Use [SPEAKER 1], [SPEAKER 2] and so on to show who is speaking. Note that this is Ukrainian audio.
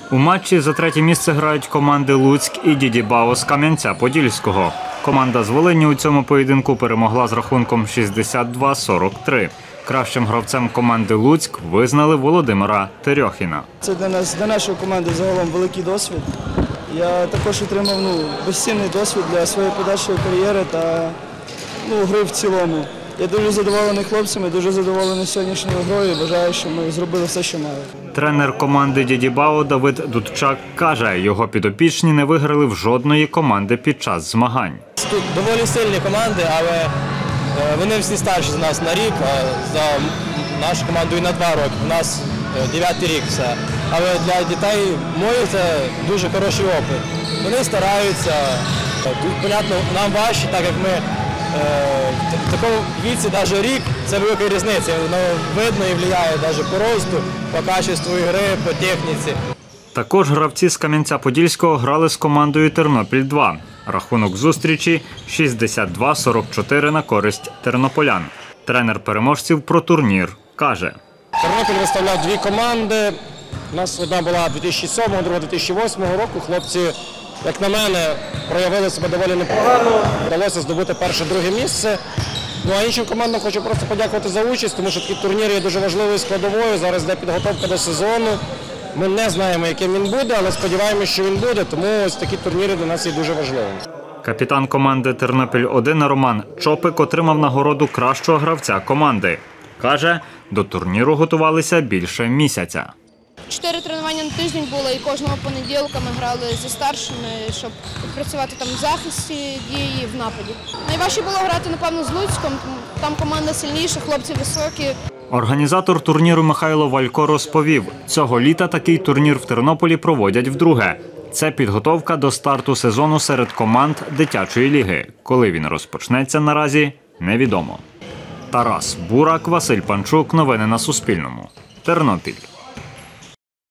[SPEAKER 1] У матчі за третє місце грають команди Луцьк і Дідібао з Кам'янця-Подільського. Команда з Волині у цьому поєдинку перемогла з рахунком 62-43. Кращим гравцем команди Луцьк визнали Володимира Терьохіна.
[SPEAKER 2] Це для нашої команди загалом великий досвід. Я також отримав безцінний досвід для своєї подальшої кар'єри та гри в цілому. Я дуже задоволений хлопцями, дуже задоволений сьогоднішньою грою і вважаю, що ми зробили все, що мали.
[SPEAKER 1] Тренер команди Дідібао Давид Дудчак каже, його підопічні не виграли в жодної команди під час змагань.
[SPEAKER 3] Тут доволі сильні команди, але вони всі старші за нас на рік, а за нашу команду і на 2 роки. У нас 9-й рік все. Але для дітей моїх це дуже хороший опит. Вони стараються. Понятно, нам важче, так як ми в такому віці навіть рік – це велика різниця. Воно видно і впливає навіть по росту, по качеству гри, по техніці.
[SPEAKER 1] Також гравці з Кам'янця-Подільського грали з командою Тернопіль-2. Рахунок зустрічі 62-44 на користь тернополян. Тренер переможців про турнір каже.
[SPEAKER 4] Тернопіль виставляв 2 команди. У нас одна була 2007, друга 2008 року. Хлопці, як на мене, проявили себе доволі непогано. Вдалося здобути перше-друге місце. А іншим командам хочу просто подякувати за участь, тому що такий турнір є дуже важливою складовою. Зараз йде підготовка до сезону. Ми не знаємо, яким він буде, але сподіваємося, що він буде, тому ось такі турніри для нас є дуже важливими.
[SPEAKER 1] Капітан команди «Тернопіль-1» Роман Чопик отримав нагороду кращого гравця команди. Каже, до турніру готувалися більше місяця.
[SPEAKER 5] 4 тренування на тиждень було, і кожного понеділка ми грали зі старшими, щоб працювати там в захисті дії, в нападі. Найважче було грати, напевно, з Луцьком, там команда сильніша, хлопці високі.
[SPEAKER 1] Організатор турніру Михайло Валько розповів, цього літа такий турнір в Тернополі проводять вдруге. Це підготовка до старту сезону серед команд дитячої ліги. Коли він розпочнеться, наразі невідомо. Тарас Бурак, Василь Панчук. Новини на Суспільному. Тернопіль.